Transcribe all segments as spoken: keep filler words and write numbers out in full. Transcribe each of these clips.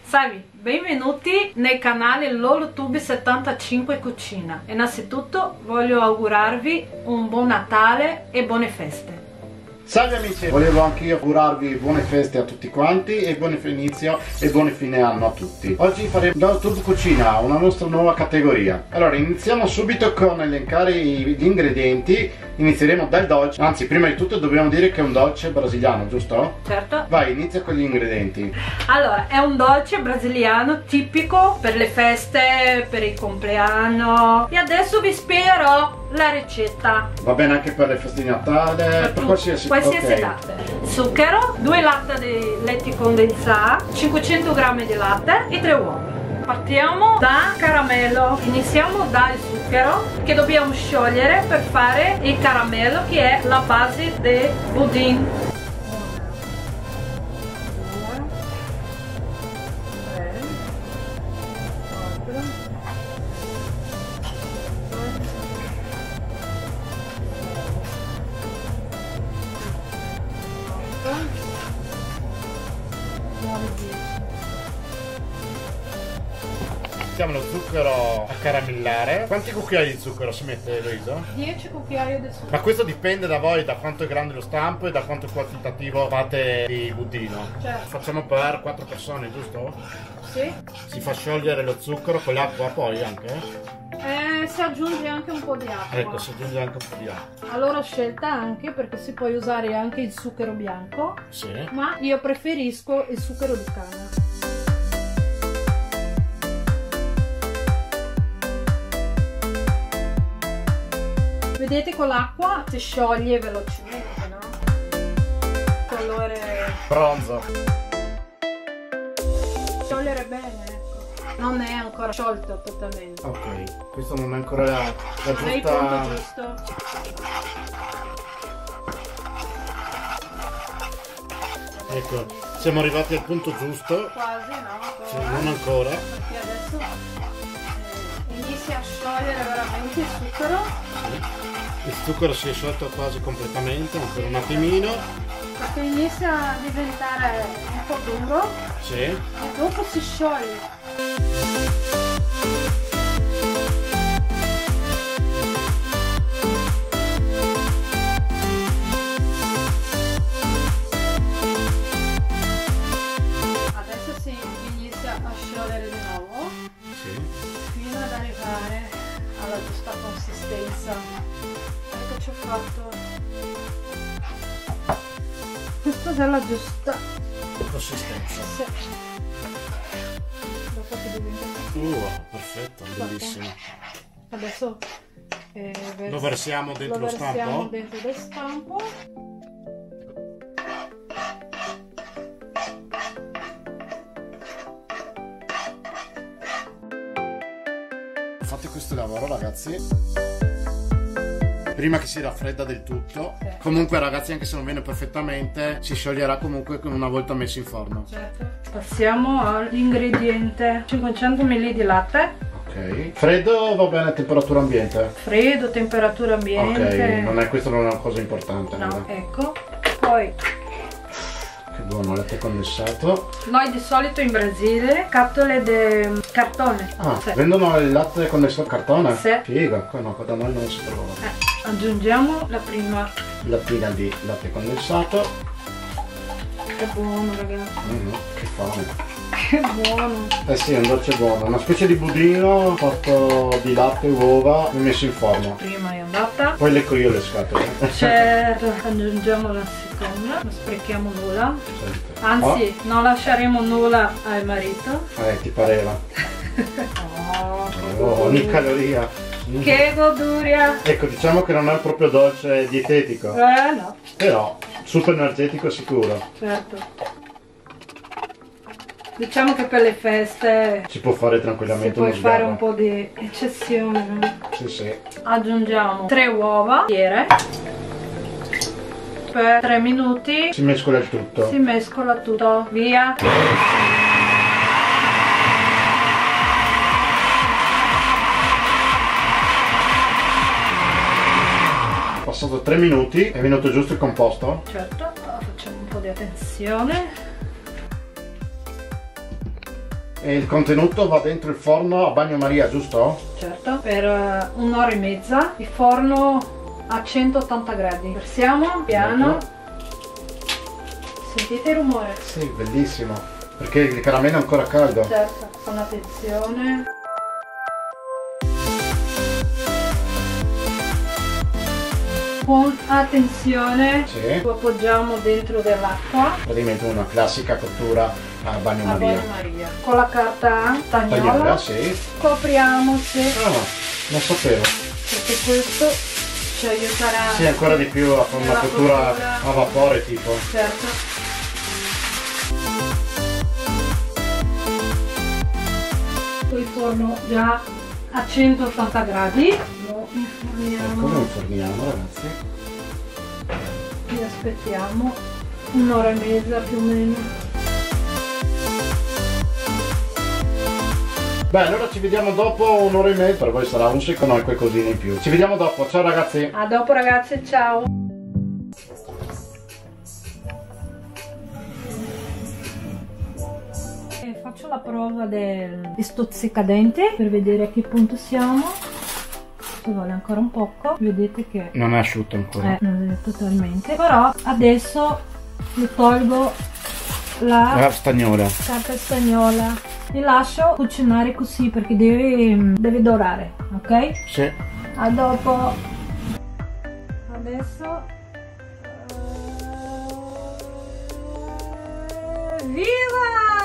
Salve, benvenuti nel canale LoloTube settantacinque Cucina. Innanzitutto voglio augurarvi un buon Natale e buone feste. Salve amici, volevo anche io augurarvi buone feste a tutti quanti e buon inizio e buon fine anno a tutti. Oggi faremo LoloTube Cucina, una nostra nuova categoria. Allora iniziamo subito con elencare gli ingredienti. Inizieremo dal dolce, anzi prima di tutto dobbiamo dire che è un dolce brasiliano, giusto? Certo. Vai, inizia con gli ingredienti. Allora, è un dolce brasiliano tipico per le feste, per il compleanno. E adesso vi spiegherò la ricetta. Va bene anche per le feste di Natale, per, per qualsiasi, qualsiasi okay. data. Zucchero, due latte di letti condensati, cinquecento grammi di latte e tre uova. Partiamo da caramello. Iniziamo dal zucchero che dobbiamo sciogliere per fare il caramello, che è la base del budin. Mettiamo lo zucchero a caramellare. Quanti cucchiai di zucchero si mette, Eloisa? dieci cucchiai di zucchero. Ma questo dipende da voi, da quanto è grande lo stampo e da quanto quantitativo fate di budino. Certo. Facciamo per quattro persone, giusto? Sì. Si fa sciogliere lo zucchero con l'acqua poi anche? Eh, si aggiunge anche un po' di acqua. Ecco, si aggiunge anche un po' di acqua. Allora ho scelta anche perché si può usare anche il zucchero bianco. Sì. Ma io preferisco il zucchero di canna. Vedete, con l'acqua si scioglie velocemente, no? Colore bronzo. Sciogliere bene, ecco. Non è ancora sciolto totalmente. Ok, questo non è ancora la, la giusta... il punto giusto. Ecco, siamo arrivati al punto giusto. Quasi, no? Sì, non ancora. Perché adesso eh, inizia a sciogliere veramente il zucchero. Sì. Il zucchero si è sciolto quasi completamente, ancora un attimino. Perché inizia a diventare un po' duro. Sì. E dopo si scioglie. Adesso si inizia a sciogliere di nuovo. Sì. Fino ad arrivare alla giusta consistenza. Ecco, ci ho fatto. Questa è la giusta consistenza. Sì. Dopo che diventa. Uh, perfetto, bellissimo. Adesso eh, vers lo versiamo dentro lo, lo stampo? Lo versiamo dentro lo stampo. Fate questo lavoro, ragazzi, prima che si raffredda del tutto. Sì. Comunque, ragazzi, anche se non viene perfettamente, si scioglierà comunque una volta messo in forno. Certo. Passiamo all'ingrediente: cinquecento millilitri di latte. Ok. Freddo va bene a temperatura ambiente? Freddo, temperatura ambiente. Ok, non è, questa non è una cosa importante. No, no? Ecco. Poi che buono, latte condensato. noi di solito in Brasile scatole di cartone. Ah, sì. Vendono il latte condensato cartone? Sì. Figa, qua no, da noi non si trova. Eh, aggiungiamo la prima lattina di latte condensato. Che buono, ragazzi. Mm-hmm, che fame. Che buono. Eh sì, è un dolce buono, una specie di budino fatto di latte e uova messo in forno. Prima è andata. Poi lecco io le scatole. Certo, aggiungiamo la seconda, non sprechiamo nulla. Sente. Anzi, oh. non lasceremo nulla al marito. Eh, ti pareva. Oh, Oh, ogni caloria. Mm. Che goduria. Ecco, diciamo che non è proprio dolce dietetico. Eh no. Però, super energetico sicuro. Certo. Diciamo che per le feste si può fare tranquillamente si può uno fare sgarro. un po' di eccezione, no? Sì, sì. Aggiungiamo tre uova intere. Per tre minuti si mescola il tutto. Si mescola tutto. Via. Passato tre minuti, è venuto giusto il composto? Certo, allora facciamo un po' di attenzione. E il contenuto va dentro il forno a bagnomaria, giusto? Certo, per uh, un'ora e mezza, il forno a centottanta gradi. Versiamo piano. Sentite il rumore? Sì, bellissimo, perché il caramello è ancora caldo. Certo, con attenzione. Con attenzione, sì. Lo appoggiamo dentro dell'acqua. Praticamente una classica cottura a bagnomaria. A bagnomaria. Con la carta stagnola, Stagnola, sì. copriamo se... Ah, no, non sapevo. Perché questo ci aiuterà. Sì, ancora di più a fare una cottura a vapore tipo. Certo. Il forno già a centottanta gradi. Lo inforniamo. Come inforniamo, ragazzi? E aspettiamo un'ora e mezza più o meno. Beh, allora ci vediamo dopo un'ora e mezza, per voi sarà un secondo e qualcosina in più. Ci vediamo dopo, ciao ragazzi! A dopo ragazzi, ciao! E faccio la prova del stuzzicadente per vedere a che punto siamo. Ci vuole ancora un poco, vedete che non è asciutto ancora. Eh, non è totalmente. Però adesso le tolgo la, la stagnola. carta stagnola. Li lascio cucinare così perché deve, deve dorare, ok? Sì. A dopo. Adesso uh, viva!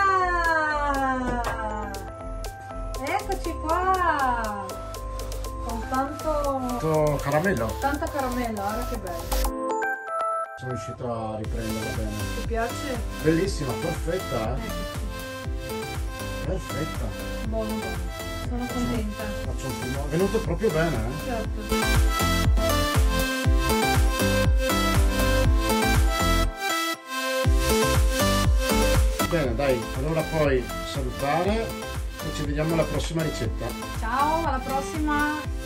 Eccoci qua con tanto Tanto caramello. tanta caramella, guarda che bello. Sono riuscito a riprendere bene. Ti piace? Bellissima, perfetta, eh? Ecco. Perfetta. Buono, buono. Sono contenta. Faccio un film. È venuto proprio bene, eh? Certo. Bene, dai, allora puoi salutare e ci vediamo alla prossima ricetta. Ciao, alla prossima.